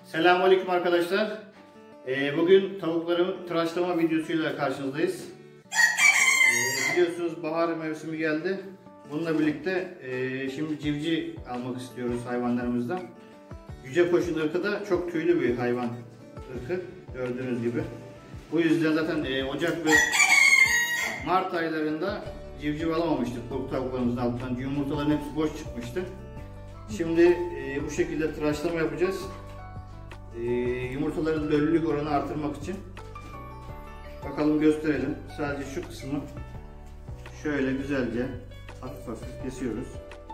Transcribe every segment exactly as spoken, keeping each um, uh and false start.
Selamünaleyküm arkadaşlar. Ee, bugün tavukların tıraşlama videosuyla karşınızdayız. Ee, biliyorsunuz bahar mevsimi geldi. Bununla birlikte e, şimdi civciv almak istiyoruz hayvanlarımızdan. Yüce koşun ırkı da çok tüylü bir hayvan ırkı, gördüğünüz gibi. Bu yüzden zaten e, Ocak ve Mart aylarında civciv alamamıştık tavuk tavuklarımızın altından. Yumurtaların hepsi boş çıkmıştı. Şimdi e, bu şekilde tıraşlama yapacağız. E, yumurtaların döllülük oranı artırmak için. Bakalım gösterelim. Sadece şu kısmı şöyle güzelce hafif hafif kesiyoruz.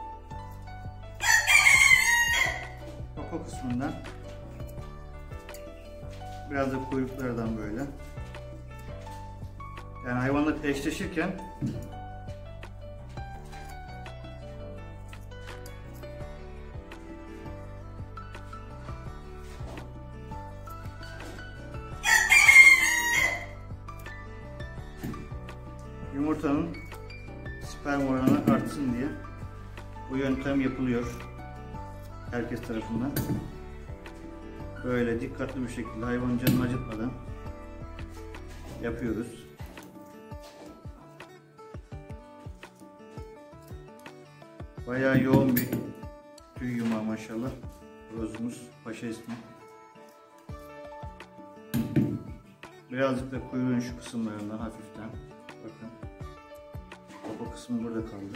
Kapa kısmından biraz da kuyruklardan böyle. Yani hayvanla eşleşirken yumurtanın sperm oranı artsın diye bu yöntem yapılıyor herkes tarafından. Böyle dikkatli bir şekilde hayvanın canını acıtmadan yapıyoruz. Bayağı yoğun bir tüy yumağı maşallah. Rozumuz, paşa ismi. Birazcık da kuyruğun şu kısımlarından hafiften. Bakın. Kapa kısmı burada kaldı.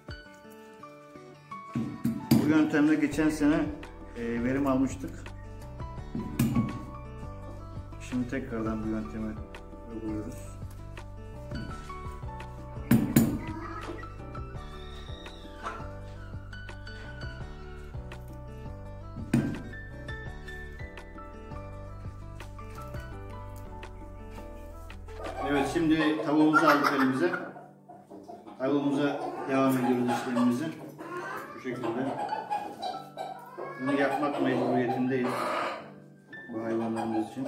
Bu yöntemle geçen sene e, verim almıştık. Şimdi tekrardan bu yöntemi uyguluyoruz. Evet, şimdi tavuğumuzu aldık elimize. Tavuğumuza devam ediyoruz işlemimizi. Bu şekilde. Bunu yapmak mecburiyetindeyiz bu hayvanlarımız için.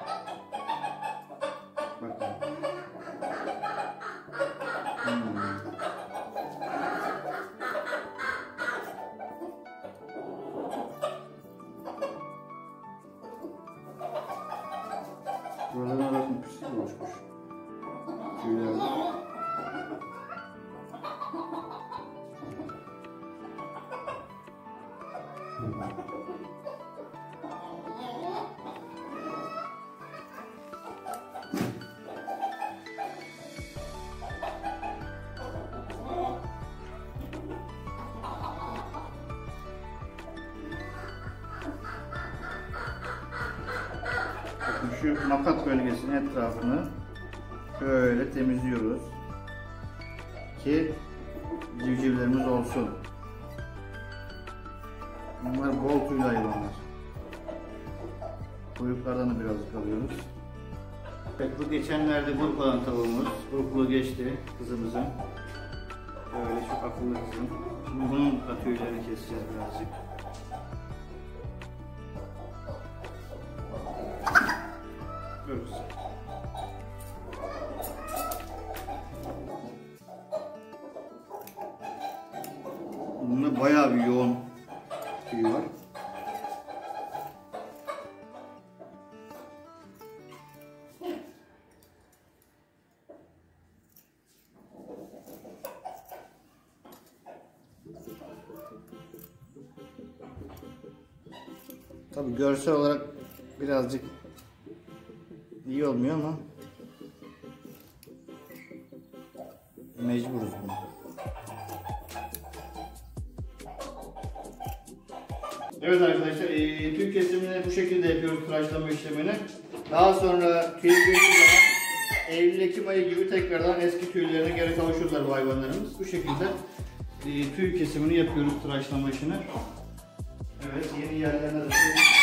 Bakın. Hmm. Buralarına bakın, pislik oluşmuş. Tüylerde. Bakın şu makat bölgesinin etrafını şöyle temizliyoruz ki civcivlerimiz olsun. Bunlar bol tüylü hayvanlar. Kuyruklardan da birazcık alıyoruz. Evet, bu geçenlerde grup olan tavuğumuz. Gruplu geçti kızımızın. Böyle çok akıllı kızım. Şimdi bunun da tüylerini keseceğiz birazcık. Dur kızım. Bunda bayağı bir yoğun tüy var. Tabii görsel olarak birazcık iyi olmuyor ama mecburuz bunu. Evet arkadaşlar, e, tüy kesimini bu şekilde yapıyoruz, tıraşlama işlemini. Daha sonra tüy geçtiği zaman Eylül-Ekim ayı gibi tekrardan eski tüylerine geri kavuşurlar bu hayvanlarımız. Bu şekilde e, tüy kesimini yapıyoruz, tıraşlama işini. Evet, yeni yerlerine de